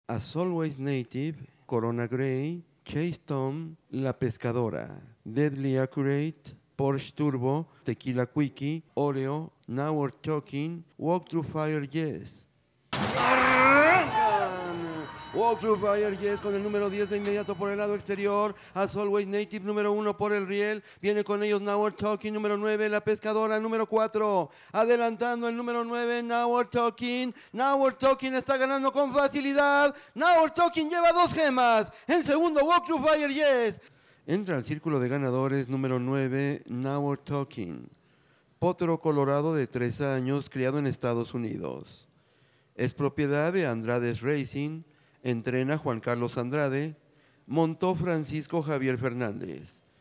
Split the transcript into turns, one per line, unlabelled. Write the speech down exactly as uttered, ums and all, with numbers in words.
As Always Native, Corona Grey, Chase Tom, La Pescadora, Deadly Accurate, Porsche Turbo, Tequila Quickie, Oreo, Now We're Talking, Walk Through Fire Yes. Walk Through Fire Yes con el número diez de inmediato por el lado exterior. As Always Native número uno por el riel. Viene con ellos Now We're Talking número nueve. La Pescadora número cuatro. Adelantando el número nueve. Now We're Talking. Now We're Talking está ganando con facilidad. Now We're Talking lleva dos gemas. En segundo Walk Through Fire Yes. Entra al círculo de ganadores número nueve. Now We're Talking. Potro colorado de tres años criado en Estados Unidos. Es propiedad de Andrades Racing. Entrena Juan Carlos Andrade, montó Francisco Javier Fernández.